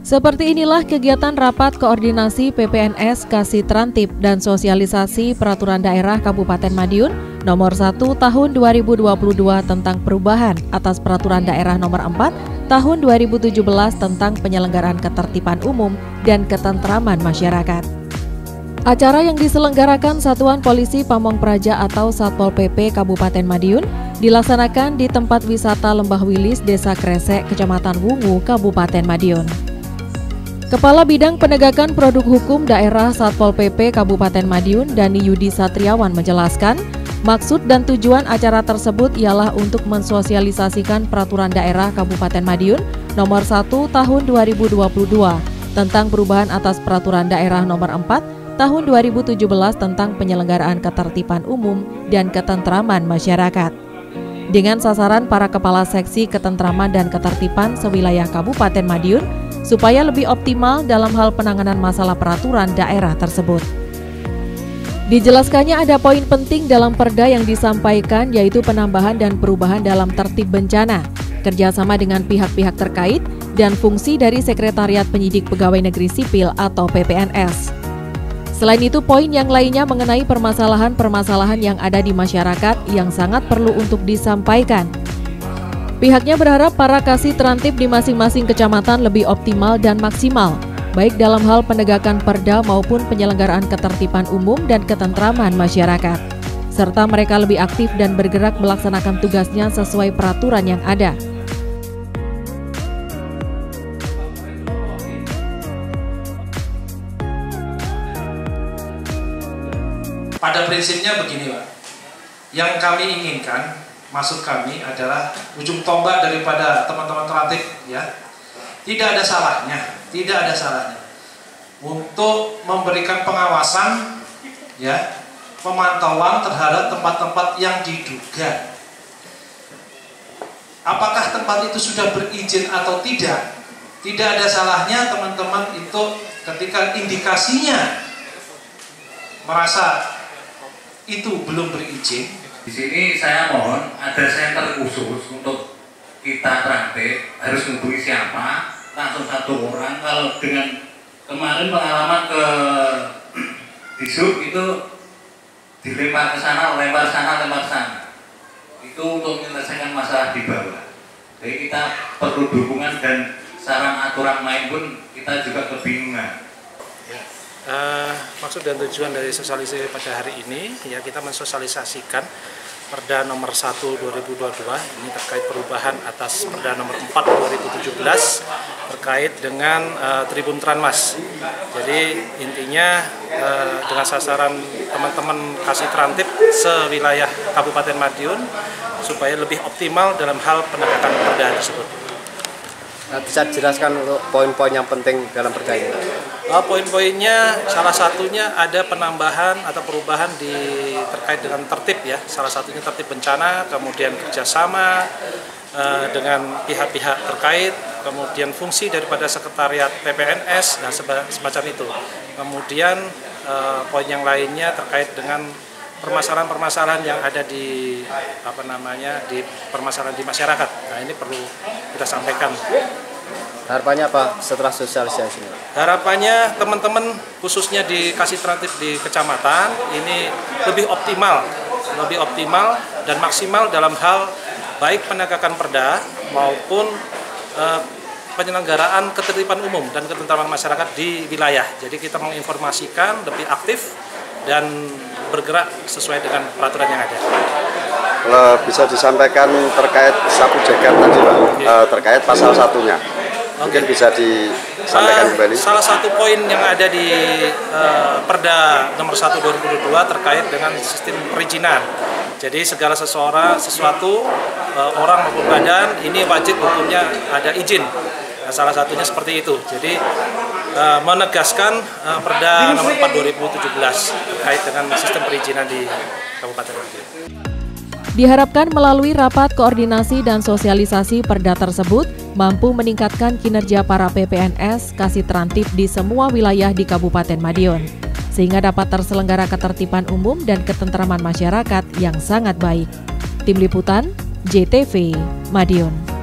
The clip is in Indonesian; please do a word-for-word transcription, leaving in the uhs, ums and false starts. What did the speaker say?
Seperti inilah kegiatan rapat koordinasi P P N S Kasitrantip dan sosialisasi peraturan daerah Kabupaten Madiun nomor satu tahun dua ribu dua puluh dua tentang perubahan atas peraturan daerah nomor empat tahun dua ribu tujuh belas tentang penyelenggaraan ketertiban umum dan ketentraman masyarakat. Acara yang diselenggarakan Satuan Polisi Pamong Praja atau Satpol P P Kabupaten Madiun dilaksanakan di tempat wisata Lembah Wilis, Desa Kresek, Kecamatan Wungu, Kabupaten Madiun. Kepala Bidang Penegakan Produk Hukum Daerah Satpol P P Kabupaten Madiun, Dani Yudi Satriawan menjelaskan, maksud dan tujuan acara tersebut ialah untuk mensosialisasikan peraturan daerah Kabupaten Madiun nomor satu tahun dua ribu dua puluh dua tentang perubahan atas peraturan daerah nomor empat tahun dua ribu tujuh belas tentang penyelenggaraan ketertiban umum dan ketentraman masyarakat. Dengan sasaran para kepala seksi ketentraman dan ketertiban sewilayah Kabupaten Madiun supaya lebih optimal dalam hal penanganan masalah peraturan daerah tersebut. Dijelaskannya ada poin penting dalam perda yang disampaikan, yaitu penambahan dan perubahan dalam tertib bencana, kerjasama dengan pihak-pihak terkait, dan fungsi dari Sekretariat Penyidik Pegawai Negeri Sipil atau P P N S. Selain itu, poin yang lainnya mengenai permasalahan-permasalahan yang ada di masyarakat yang sangat perlu untuk disampaikan. Pihaknya berharap para Kasitrantip di masing-masing kecamatan lebih optimal dan maksimal, baik dalam hal penegakan perda maupun penyelenggaraan ketertiban umum dan ketentraman masyarakat, serta mereka lebih aktif dan bergerak melaksanakan tugasnya sesuai peraturan yang ada. Pada prinsipnya begini, Pak, yang kami inginkan, maksud kami adalah ujung tombak daripada teman-teman terantip, ya. Tidak ada salahnya, tidak ada salahnya untuk memberikan pengawasan, ya, pemantauan terhadap tempat-tempat yang diduga. Apakah tempat itu sudah berizin atau tidak? Tidak ada salahnya teman-teman itu ketika indikasinya merasa itu belum berizin. Di sini saya mohon ada center khusus untuk kita terantip, harus menghubungi siapa, langsung satu orang. Kalau dengan kemarin pengalaman ke Disub itu dilempar ke sana, lempar sana, lempar sana. Itu untuk menyelesaikan masalah di bawah. Jadi kita perlu dukungan dan saran aturan main pun kita juga kebingungan. Uh, maksud dan tujuan dari sosialisasi pada hari ini, ya, kita mensosialisasikan Perda nomor satu dua ribu dua puluh dua ini terkait perubahan atas Perda nomor empat dua ribu tujuh belas terkait dengan uh, Tribun Tranmas. Jadi intinya uh, dengan sasaran teman-teman Kasitrantip sewilayah Kabupaten Madiun supaya lebih optimal dalam hal penegakan perda tersebut. Nah, bisa dijelaskan untuk poin-poin yang penting dalam perda ini? Uh, Poin-poinnya salah satunya ada penambahan atau perubahan di terkait dengan tertib, ya. Salah satunya tertib bencana, kemudian kerjasama uh, dengan pihak-pihak terkait, kemudian fungsi daripada Sekretariat P P N S dan semacam itu. Kemudian uh, poin yang lainnya terkait dengan permasalahan-permasalahan yang ada di apa namanya di permasalahan di masyarakat. Nah, ini perlu kita sampaikan. Harapannya apa setelah sosialisasi ini? Harapannya teman-teman khususnya di Kasitrantip di kecamatan ini lebih optimal, lebih optimal dan maksimal dalam hal baik penegakan perda maupun eh, penyelenggaraan ketertiban umum dan ketentraman masyarakat di wilayah. Jadi kita menginformasikan lebih aktif dan bergerak sesuai dengan peraturan yang ada. Kalau bisa disampaikan terkait sapu jagat tadi, Pak, okay. uh, terkait pasal satunya, okay. Mungkin bisa disampaikan uh, kembali. Salah satu poin yang ada di uh, Perda nomor satu dua ribu dua puluh dua terkait dengan sistem perizinan. Jadi segala seseorang, sesuatu, uh, orang maupun badan ini wajib hukumnya ada izin. Nah, salah satunya seperti itu. Jadi uh, menegaskan uh, Perda nomor empat dua ribu tujuh belas terkait dengan sistem perizinan di Kabupaten Madiun. Diharapkan melalui rapat koordinasi dan sosialisasi perda tersebut mampu meningkatkan kinerja para P P N S Kasitrantip di semua wilayah di Kabupaten Madiun, sehingga dapat terselenggara ketertiban umum dan ketentraman masyarakat yang sangat baik. Tim Liputan J T V Madiun.